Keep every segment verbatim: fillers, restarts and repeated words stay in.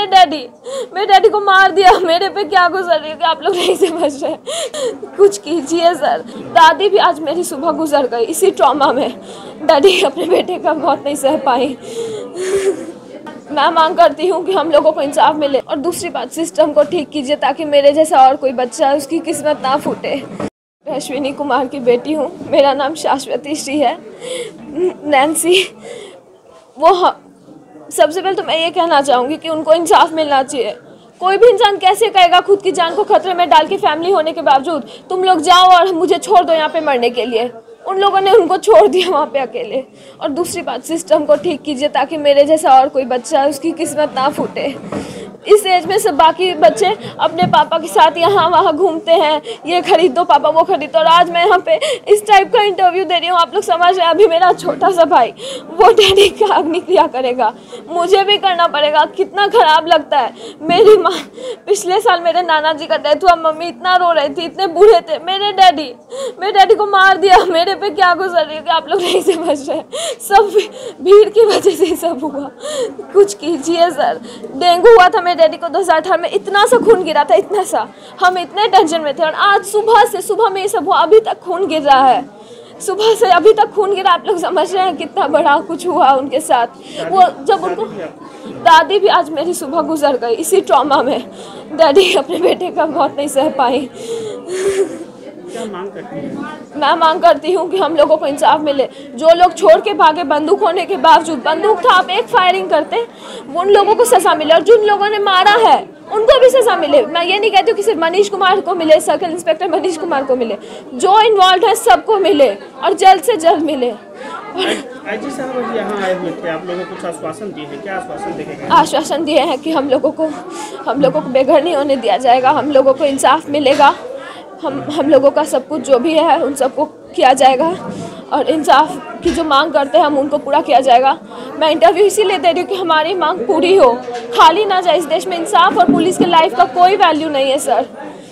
Daddy मेरे daddy को मार दिया, मेरे पे क्या गुजर रही है आप लोग नहीं समझ रहे। कुछ कीजिए सर। दादी भी आज मेरी सुबह गुजर गई इसी ट्रॉमा में। डैडी अपने बेटे का मौत नहीं सह पाई। मैं मांग करती हूँ कि हम लोगों को इंसाफ मिले और दूसरी बात सिस्टम को ठीक कीजिए ताकि मेरे जैसा और कोई बच्चा उसकी किस्मत ना फूटे। मैं अश्विनी कुमार की बेटी हूँ, मेरा नाम शाश्वती श्री है। नैन्सी वो सबसे पहले तो मैं ये कहना चाहूँगी कि उनको इंसाफ मिलना चाहिए। कोई भी इंसान कैसे कहेगा खुद की जान को खतरे में डाल के फैमिली होने के बावजूद तुम लोग जाओ और मुझे छोड़ दो यहाँ पे मरने के लिए। उन लोगों ने उनको छोड़ दिया वहाँ पे अकेले। और दूसरी बात सिस्टम को ठीक कीजिए ताकि मेरे जैसा और कोई बच्चा उसकी किस्मत ना फूटे। इस एज में सब बाकी बच्चे अपने पापा के साथ यहाँ वहाँ घूमते हैं, ये खरीद दो पापा वो खरीद दो, और आज मैं यहाँ पे इस टाइप का इंटरव्यू दे रही हूँ। आप लोग समझ रहे हैं अभी मेरा छोटा सा भाई वो डैडी का अग्निक्रिया करेगा, मुझे भी करना पड़ेगा। कितना खराब लगता है। मेरी माँ पिछले साल मेरे नाना जी का डेथ हुआ, मम्मी इतना रो रही थी, इतने बूढ़े थे। मेरे डैडी मेरे डैडी को मार दिया, मेरे पे क्या गुजर रही है आप लोग नहीं समझ रहे। सब भीड़ की वजह से सब हुआ। कुछ कीजिए सर। डेंगू हुआ था मेरे डैडी को दो हज़ार अठारह में, इतना सा खून गिरा था, इतना सा। हम इतने टेंशन में थे और आज सुबह से सुबह में ये सब हुआ, अभी तक खून गिर रहा है। सुबह से अभी तक खून गिरा। आप लोग समझ रहे हैं कितना बड़ा कुछ हुआ उनके साथ। वो जब उनको दादी भी आज मेरी सुबह गुजर गई इसी ट्रॉमा में। डैडी अपने बेटे का मौत नहीं सह पाई। क्या मांग करती हैं? मैं मांग करती हूँ कि हम लोगों को इंसाफ मिले। जो लोग छोड़ के भागे बंदूक होने के बावजूद, बंदूक था आप एक फायरिंग करते, उन लोगों को सजा मिले। और जिन लोगों ने मारा है उनको भी सजा मिले। मैं ये नहीं कहती हूँ कि सिर्फ मनीष कुमार को मिले, सर्कल इंस्पेक्टर मनीष कुमार को मिले, जो इन्वॉल्व है सबको मिले और जल्द से जल्द मिले। आईजी साहब यहाँ आए हुए थे, आप लोगों को कुछ आश्वासन दिए हैं, क्या आश्वासन देखे गए? आश्वासन दिए हैं कि हम लोगों को हम लोगों को बेघर नहीं होने दिया जाएगा, हम लोगों को इंसाफ मिलेगा, हम हम लोगों का सब कुछ जो भी है उन सबको किया जाएगा और इंसाफ की जो मांग करते हैं हम उनको पूरा किया जाएगा। मैं इंटरव्यू इसीलिए दे रही हूँ कि हमारी मांग पूरी हो, खाली ना जाए। इस देश में इंसाफ और पुलिस के लाइफ का कोई वैल्यू नहीं है सर।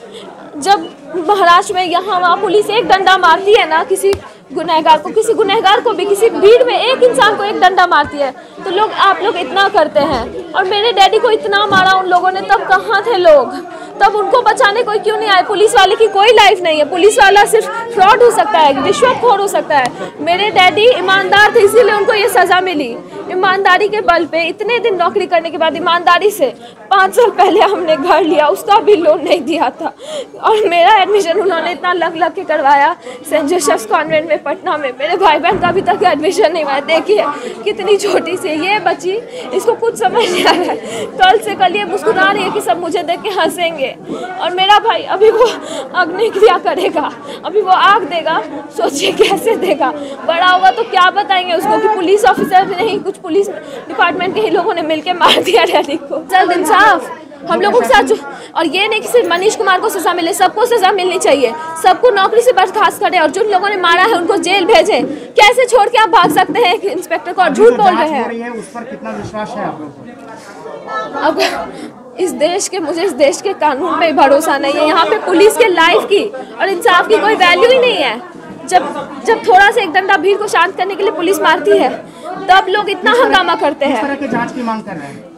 जब महाराष्ट्र में यहाँ वहाँ पुलिस एक डंडा मारती है ना किसी गुनहगार को, किसी गुनहगार को भी, किसी भीड़ में एक इंसान को एक डंडा मारती है, तो लोग आप लोग इतना करते हैं। और मेरे डैडी को इतना मारा उन लोगों ने, तब कहाँ थे लोग? तब उनको बचाने कोई क्यों नहीं आए? पुलिस वाले की कोई लाइफ नहीं है। पुलिस वाला सिर्फ फ्रॉड हो सकता है, रिश्वतखोर हो सकता है। मेरे डैडी ईमानदार थे इसीलिए उनको ये सज़ा मिली। ईमानदारी के बल पे इतने दिन नौकरी करने के बाद ईमानदारी से पाँच साल पहले हमने घर लिया, उसका भी लोन नहीं दिया था। और मेरा एडमिशन उन्होंने इतना लग लग के करवाया सेंट जोसेफ्स कॉन्वेंट में पटना में। मेरे भाई बहन का अभी तक एडमिशन नहीं हुआ। देखिए कितनी छोटी सी ये बच्ची, इसको कुछ समझ नहीं आ रहा है। कल से कल ये मुस्कुरा रही है कि सब मुझे देख के हंसेंगे। और मेरा भाई अभी वो अग्निक्रिया करेगा, अभी वो आग देगा, सोचिए कैसे देगा। बड़ा होगा तो क्या बताएंगे उसको कि पुलिस ऑफिसर भी नहीं, कुछ पुलिस डिपार्टमेंट के ही लोगों ने मिलके मार दिया डैडी को। जल्द इंसाफ हम लोगों के साथ जो, और ये नहीं कि सिर्फ मनीष कुमार को सजा मिले, सबको सजा मिलनी चाहिए। सबको नौकरी से बर्खास्त करें और जिन लोगों ने मारा है उनको जेल भेजें। कैसे छोड़ के आप भाग सकते हैं कि इंस्पेक्टर को? झूठ बोल रहे हैं। उस पर कितना विश्वास है आप लोगों को? अब इस देश के मुझे इस देश के कानून पे भरोसा नहीं है। यहाँ पे पुलिस के लाइफ की और इंसाफ की कोई वैल्यू ही नहीं है। जब जब थोड़ा सा एक डंडा भीड़ को शांत करने के लिए पुलिस मारती है तब लोग इतना हंगामा करते हैं। किस तरह की जांच की मांग कर रहे हैं?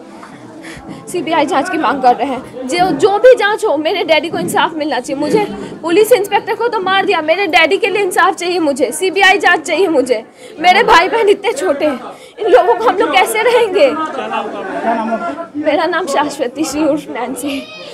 सीबीआई जांच की मांग कर रहे हैं। जो जो भी जांच हो, मेरे डैडी को इंसाफ मिलना चाहिए। मुझे पुलिस इंस्पेक्टर को तो मार दिया, मेरे डैडी के लिए इंसाफ चाहिए मुझे। सीबीआई जांच चाहिए मुझे। मेरे भाई बहन इतने छोटे हैं, इन लोगों को हम लोग कैसे रहेंगे? मेरा नाम शाश्वती श्री उर्फ नैन्सी।